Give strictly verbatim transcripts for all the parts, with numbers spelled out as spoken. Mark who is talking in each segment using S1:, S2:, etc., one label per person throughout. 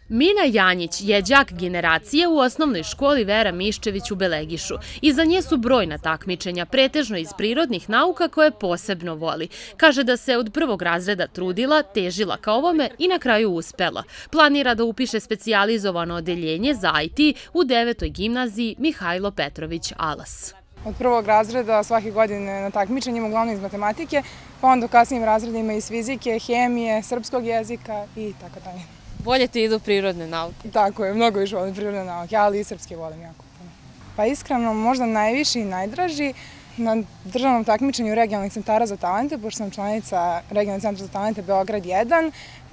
S1: Mina Janjić je đak generacije u osnovnoj školi Vera Miščević u Belegišu. Iza nje su brojna takmičenja, pretežno iz prirodnih nauka koje posebno voli. Kaže da se od prvog razreda trudila, težila ka ovome i na kraju uspela. Planira da upiše specijalizovano odeljenje za I T u devetoj gimnaziji Mihajlo Petrović Alas.
S2: Od prvog razreda svake godine na takmičenjima, uglavnom iz matematike, pa onda u kasnijim razredima iz fizike, hemije, srpskog jezika i tako dalje.
S1: Bolje ti idu prirodne nauke?
S2: Tako je, mnogo više volim prirodne nauke, ali i srpski volim jako puno. Pa iskreno, možda najviši i najdraži na državnom takmičenju regionalnih centara za talente, pošto sam članica regionalnih centara za talente Beograd jedan,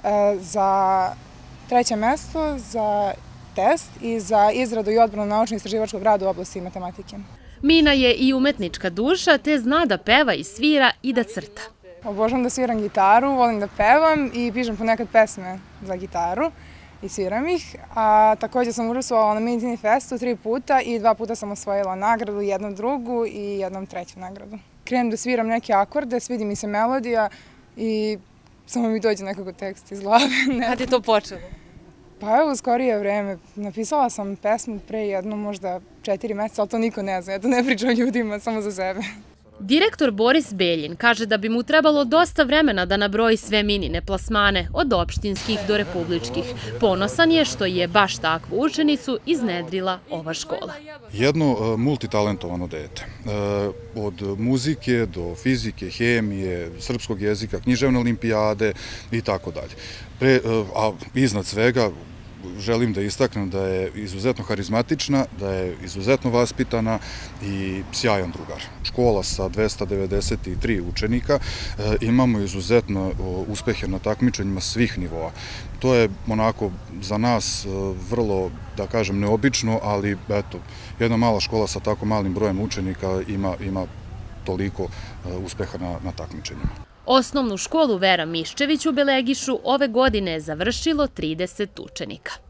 S2: za treće mesto, za test i za izradu i odbranu naučno-istraživačkog rada u oblasti matematike.
S1: Mina je i umetnička duša, te zna da peva i svira i da crta.
S2: Obožavam da sviram gitaru, volim da pevam i pišem ponekad pesme za gitaru i sviram ih. A također sam učestvovala na Mini Tini Festu tri puta i dva puta sam osvojila nagradu, jednom drugu i jednom treću nagradu. Krenem da sviram neke akorde, svidi mi se melodija i samo mi dođe nekako tekst iz glave.
S1: Kad je to počelo?
S2: Pa evo, u skorije vreme. Napisala sam pesmu pre jedno možda četiri meseca, ali to niko ne zna, ja to ne pričam ljudima, samo za sebe.
S1: Direktor Boris Beljin kaže da bi mu trebalo dosta vremena da nabroji sve Minine plasmane, od opštinskih do republičkih. Ponosan je što je baš takvu učenicu iznedrila ova škola.
S3: Jedno multitalentovano dete. Od muzike do fizike, hemije, srpskog jezika, književne olimpijade i tako dalje. A iznad svega želim da istaknem da je izuzetno harizmatična, da je izuzetno vaspitana i sjajan drugar. Škola sa dvesta devedeset tri učenika, imamo izuzetno uspehe na takmičenjima svih nivoa. To je onako za nas vrlo, da kažem, neobično, ali eto, jedna mala škola sa tako malim brojem učenika ima, ima toliko uspeha na, na takmičenjima.
S1: Osnovnu školu Vera Miščević u Belegišu ove godine je završilo trideset učenika.